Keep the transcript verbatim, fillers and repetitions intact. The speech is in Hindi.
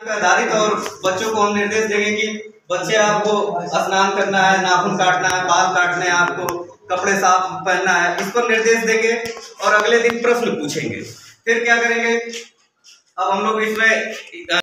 आधारित और बच्चों को हम निर्देश देंगे कि बच्चे आपको स्नान करना है, नाखून काटना है, बाल काटने हैं, आपको कपड़े साफ पहनना है, इस पर निर्देश देंगे और अगले दिन प्रश्न पूछेंगे। फिर क्या करेंगे, अब हम लोग इसमें